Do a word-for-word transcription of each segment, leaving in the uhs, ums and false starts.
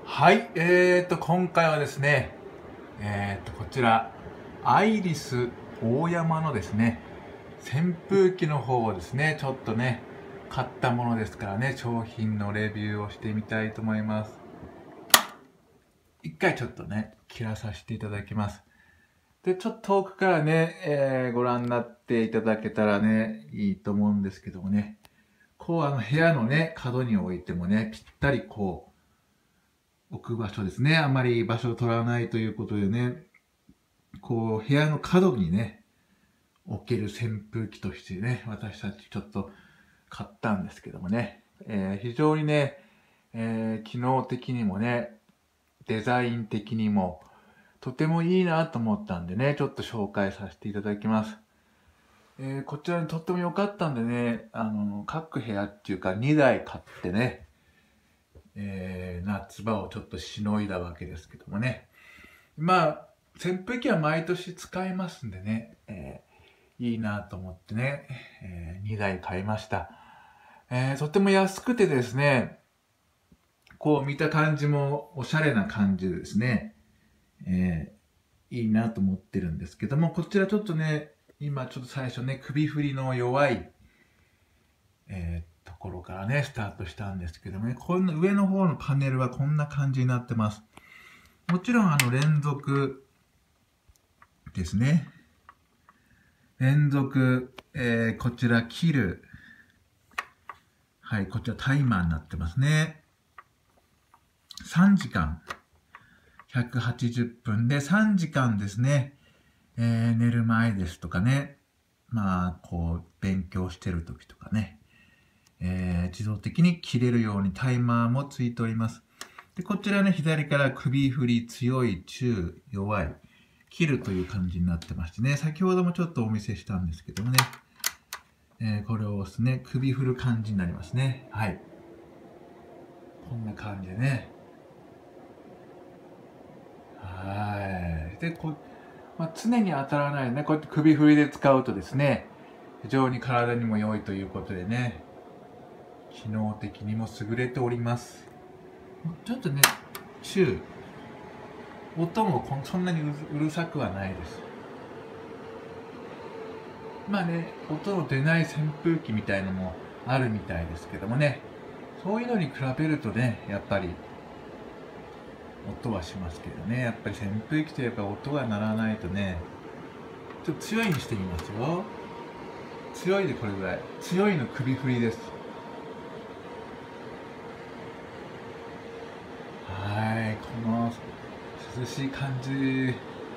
はい、えーと、今回はですね、えーと、こちら、アイリスオーヤマのですね、扇風機の方をですね、ちょっとね、買ったものですからね、商品のレビューをしてみたいと思います。一回ちょっとね、切らさせていただきます。で、ちょっと遠くからね、えー、ご覧になっていただけたらね、いいと思うんですけどもね、こうあの部屋のね、角に置いてもね、ぴったりこう、置く場所ですね。あんまり場所を取らないということでね、こう、部屋の角にね、置ける扇風機としてね、私たちちょっと買ったんですけどもね、えー、非常にね、えー、機能的にもね、デザイン的にも、とてもいいなと思ったんでね、ちょっと紹介させていただきます。えー、こちらにとっても良かったんでね、あの、各部屋っていうかにだい買ってね、えー、夏場をちょっとしのいだわけですけどもね。まあ、扇風機は毎年使えますんでね、えー、いいなと思ってね、えー、にだい買いました。えー、とても安くてですね、こう見た感じもおしゃれな感じでですね、えー、いいなと思ってるんですけども、こちらちょっとね、今ちょっと最初ね、首振りの弱い、えー、ところからね、スタートしたんですけどもね、この上の方のパネルはこんな感じになってます。もちろんあの連続ですね。連続、えー、こちら切る。はい、こちらタイマーになってますね。さんじかん。ひゃくはちじゅっぷんでさんじかんですね。えー、寝る前ですとかね。まあ、こう、勉強してる時とかね。えー、自動的に切れるようにタイマーもついております。で、こちらね、左から首振り、強い、中、弱い、切るという感じになってましてね。先ほどもちょっとお見せしたんですけどもね。えー、これを押すね、首振る感じになりますね。はい。こんな感じでね。はい。で、こまあ、常に当たらないね。こうやって首振りで使うとですね、非常に体にも良いということでね、機能的にも優れております。ちょっとね、中、音もそんなにうるさくはないです。まあね、音の出ない扇風機みたいのもあるみたいですけどもね、そういうのに比べるとね、やっぱり音はしますけどね、やっぱり扇風機といえば音が鳴らないとね、ちょっと強いにしてみますよ。強いでこれぐらい。強いの首振りです。はい、この涼しい感じ、えー、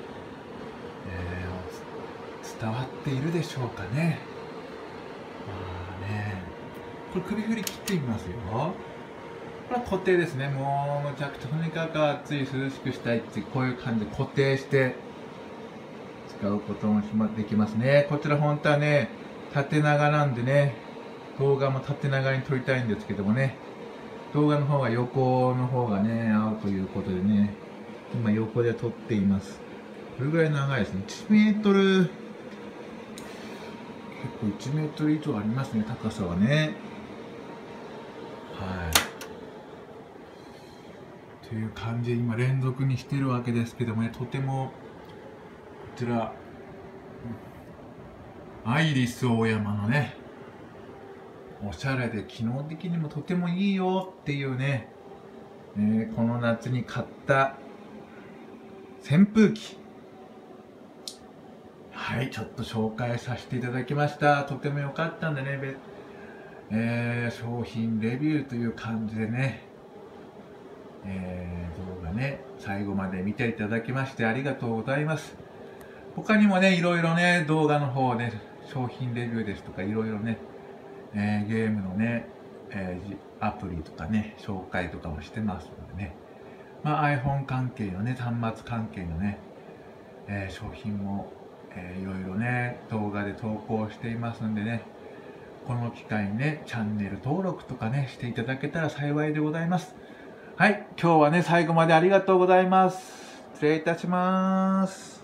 伝わっているでしょうかね。まあね、これ首振り切ってみますよ。これは固定ですね。もうむちゃくちゃとにかく暑い涼しくしたいってこういう感じで固定して使うこともできますね。こちら本当はね、縦長なんでね、動画も縦長に撮りたいんですけどもね、動画の方が横の方がね、合うということでね、今横で撮っています。これぐらい長いですね。いちメートル、結構いちメートル以上ありますね、高さはね。はい。という感じで今連続にしてるわけですけどもね、とても、こちら、アイリスオーヤマのね、おしゃれで機能的にもとてもいいよっていうね、えー、この夏に買った扇風機。はい、ちょっと紹介させていただきました。とても良かったんでね、えー、商品レビューという感じでね、えー、動画ね、最後まで見ていただきましてありがとうございます。他にもね、いろいろね、動画の方で、ね、商品レビューですとかいろいろね、えー、ゲームのね、えー、アプリとかね、紹介とかもしてますのでね、まあ、iPhone 関係のね、端末関係のね、えー、商品も、えー、いろいろね、動画で投稿していますんでね、この機会にね、チャンネル登録とかね、していただけたら幸いでございます。はい、今日はね、最後までありがとうございます。失礼いたします。